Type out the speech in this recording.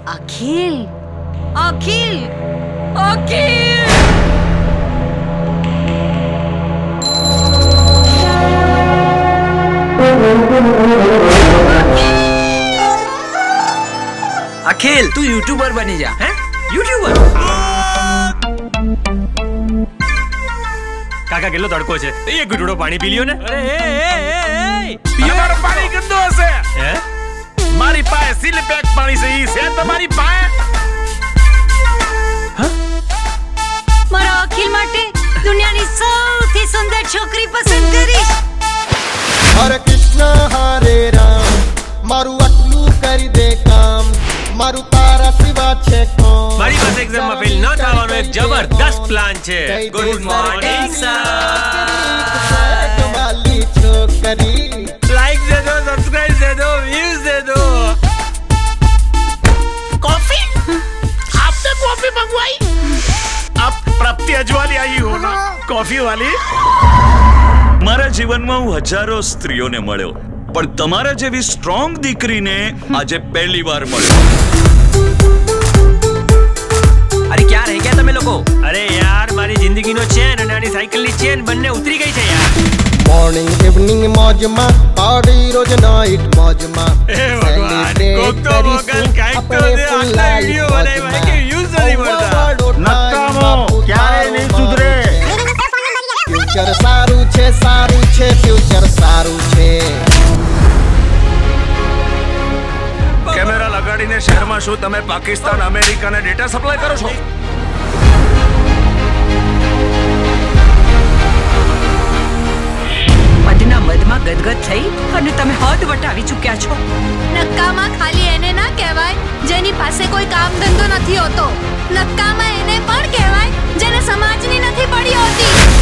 अखिल, अखिल, अखिल! अखिल, तू यूट्यूबर बनी जा, हैं? यूट्यूबर? કાકા કેટલો તડકો છે, એક ઘૂંટડો પાણી પી લ્યો ને. અરે એ પીવાનો પાણી ગંદો હશે. હે? મારી પાસે સીલ પેક પાણી છે, ઈ છે તમારી પાસે? મારા અખિલ માટે દુનિયાની સૌથી સુંદર છોકરી પસંદ કરીશ. હરે કૃષ્ણ હરે રામ, મારું આટલું કરી દે કામ, મારું તારા સિવા છે કોણ? મારી પાસે એક્ઝામમાં ફેલ ન થવાનો એક જબરદસ્ત પ્લાન છે. Good morning sir. કમાલી છોકરી, લાઈક દે દો, સબસ્ક્રાઇબ દે દો, વ્યુઝ દે દો. कॉफी? आपने कॉफी मंगवाई? आप प्राप्ति अजवाली आई हो ना, कॉफी वाली? મારા જીવનમાં હું હજારો સ્ત્રીઓને મળ્યો, પણ તમારા જેવી સ્ટ્રોંગ દીકરીને આજે પહેલી વાર મળ્યો. અરે ક્યાં રહી ગયા તમે લોકો? અરે યાર, મારી જિંદગીનો ચેન અને આની સાયકલની ચેન બંને ઉતરી ગઈ છે યાર. મોર્નિંગ ઇવનિંગ મોજમાં, પાર્ટી રોજ નાઈટ મોજમાં. એ ભગવાન, કોક તો મોકલ, કાંઈક તો દે. આટલા વિડિયો બનાવ્યા કે વ્યૂઝ નથી મળતા. નક્કામો ક્યારે નહીં સુધરે. ફ્યુચર સારું છે, સારું છે, ફ્યુચર સારું છે. કેમેરા લગાડીને શહેરમાં શું તમે પાકિસ્તાન અમેરિકાને ડેટા સપ્લાય કરો છો? મધના મધમાં ગદગદ થઈ અને તમે હદ વટાવી ચૂક્યા છો. નક્કામાં ખાલી એને ના કહેવાય જેની પાસે કોઈ કામ ધંધો નથી હોતો. નક્કામાં એને પણ કહેવાય જેને સમાજની નથી પડી હોતી.